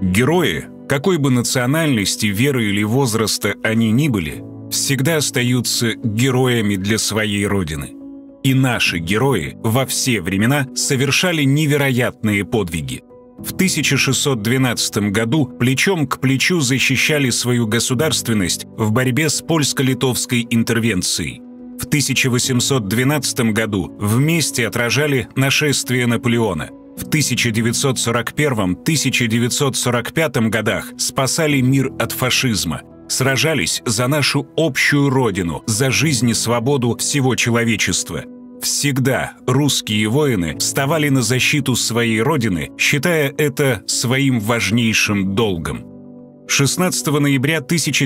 Герои, какой бы национальности, веры или возраста они ни были, всегда остаются героями для своей родины. И наши герои во все времена совершали невероятные подвиги. В 1612 году плечом к плечу защищали свою государственность в борьбе с польско-литовской интервенцией. В 1812 году вместе отражали нашествие Наполеона. В 1941-1945 годах спасали мир от фашизма. Сражались за нашу общую родину, за жизнь и свободу всего человечества. Всегда русские воины вставали на защиту своей родины, считая это своим важнейшим долгом. 16 ноября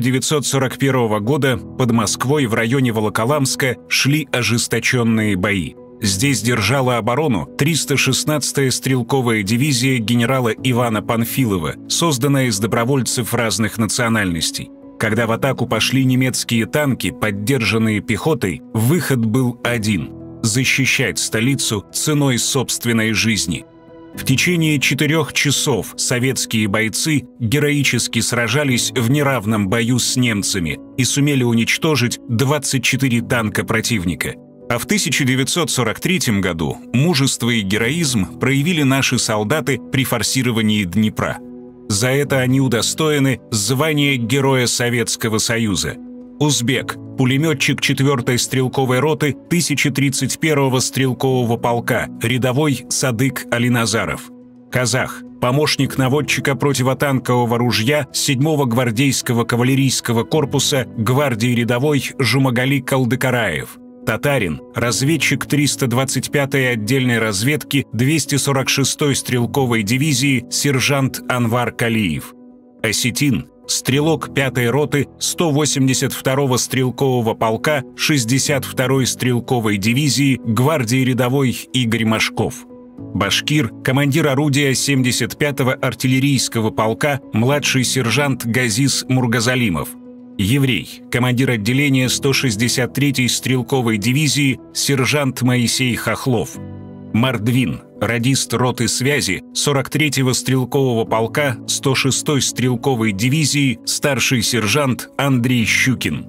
1941 года под Москвой в районе Волоколамска шли ожесточенные бои. Здесь держала оборону 316-я стрелковая дивизия генерала Ивана Панфилова, созданная из добровольцев разных национальностей. Когда в атаку пошли немецкие танки, поддержанные пехотой, выход был один – защищать столицу ценой собственной жизни. В течение 4 часов советские бойцы героически сражались в неравном бою с немцами и сумели уничтожить 24 танка противника. А в 1943 году мужество и героизм проявили наши солдаты при форсировании Днепра. За это они удостоены звания Героя Советского Союза. Узбек, пулеметчик 4-й стрелковой роты 1031-го стрелкового полка, рядовой Садык Алиназаров. Казах, помощник наводчика противотанкового ружья 7-го гвардейского кавалерийского корпуса гвардии рядовой Жумагали Калдыкараев. Татарин, разведчик 325-й отдельной разведки 246-й стрелковой дивизии сержант Анвар Калиев. Осетин, стрелок 5-й роты 182-го стрелкового полка 62-й стрелковой дивизии гвардии рядовой Игорь Машков. Башкир, командир орудия 75-го артиллерийского полка младший сержант Газиз Мургазалимов. Еврей, командир отделения 163-й стрелковой дивизии сержант Моисей Хохлов. Мордвин, радист роты связи 43-го стрелкового полка 106-й стрелковой дивизии старший сержант Андрей Щукин.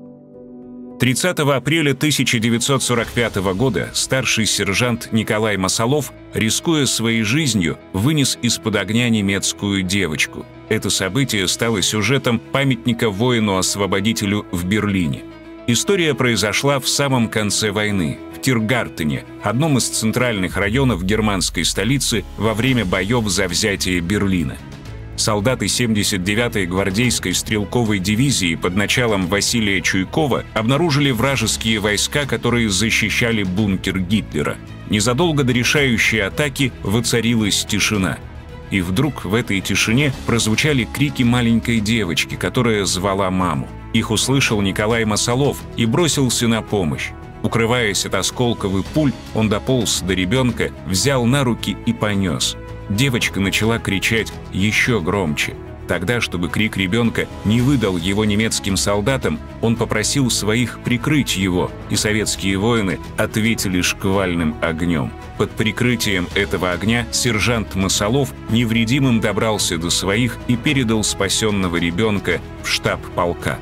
30 апреля 1945 года старший сержант Николай Масолов, рискуя своей жизнью, вынес из-под огня немецкую девочку. Это событие стало сюжетом памятника воину-освободителю в Берлине. История произошла в самом конце войны, в Тиргартене, одном из центральных районов германской столицы, во время боев за взятие Берлина. Солдаты 79-й гвардейской стрелковой дивизии под началом Василия Чуйкова обнаружили вражеские войска, которые защищали бункер Гитлера. Незадолго до решающей атаки воцарилась тишина. И вдруг в этой тишине прозвучали крики маленькой девочки, которая звала маму. Их услышал Николай Масолов и бросился на помощь. Укрываясь от осколков и пуль, он дополз до ребенка, взял на руки и понес. Девочка начала кричать еще громче. Тогда, чтобы крик ребенка не выдал его немецким солдатам, он попросил своих прикрыть его, и советские воины ответили шквальным огнем. Под прикрытием этого огня сержант Масолов невредимым добрался до своих и передал спасенного ребенка в штаб полка.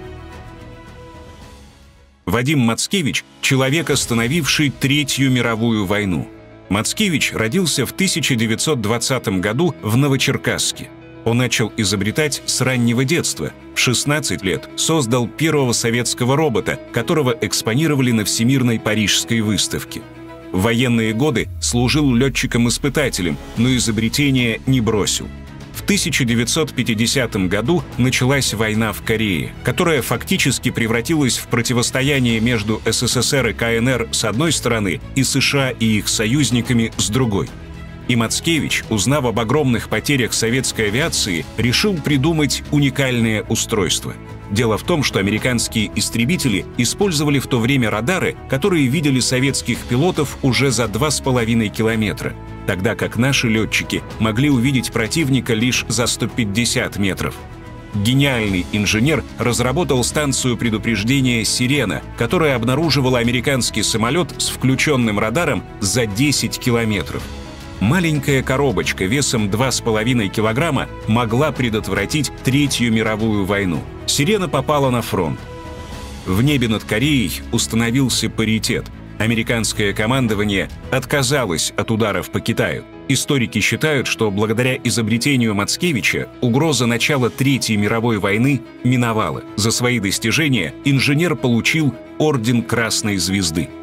Вадим Мацкевич – человек, остановивший Третью мировую войну. Мацкевич родился в 1920 году в Новочеркасске. Он начал изобретать с раннего детства. В 16 лет создал первого советского робота, которого экспонировали на Всемирной Парижской выставке. В военные годы служил летчиком-испытателем, но изобретение не бросил. В 1950 году началась война в Корее, которая фактически превратилась в противостояние между СССР и КНР с одной стороны и США и их союзниками с другой. И Мацкевич, узнав об огромных потерях советской авиации, решил придумать уникальное устройство. Дело в том, что американские истребители использовали в то время радары, которые видели советских пилотов уже за 2,5 километра, тогда как наши летчики могли увидеть противника лишь за 150 метров. Гениальный инженер разработал станцию предупреждения «Сирена», которая обнаруживала американский самолет с включенным радаром за 10 километров. Маленькая коробочка весом 2,5 килограмма могла предотвратить Третью мировую войну. Сирена попала на фронт. В небе над Кореей установился паритет. Американское командование отказалось от ударов по Китаю. Историки считают, что благодаря изобретению Мацкевича угроза начала Третьей мировой войны миновала. За свои достижения инженер получил орден Красной Звезды.